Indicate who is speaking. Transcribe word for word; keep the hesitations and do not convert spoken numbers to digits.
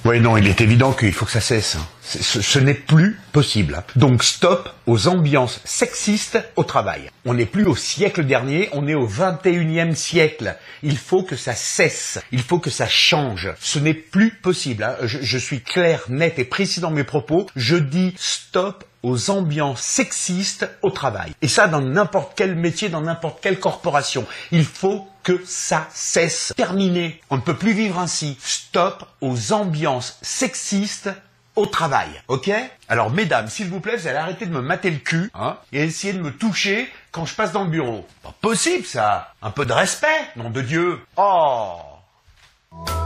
Speaker 1: Oui, non, il est évident qu'il faut que ça cesse. Ce, ce n'est plus possible. Donc stop aux ambiances sexistes au travail. On n'est plus au siècle dernier, on est au vingt et unième siècle. Il faut que ça cesse. Il faut que ça change. Ce n'est plus possible. Hein. Je, je suis clair, net et précis dans mes propos. Je dis stop aux ambiances sexistes au travail. Et ça dans n'importe quel métier, dans n'importe quelle corporation. Il faut que ça cesse. Terminé. On ne peut plus vivre ainsi. Stop aux ambiances sexistes au travail. Ok? Alors, mesdames, s'il vous plaît, vous allez arrêter de me mater le cul, hein, et essayer de me toucher quand je passe dans le bureau. Pas possible, ça. Un peu de respect, nom de Dieu. Oh!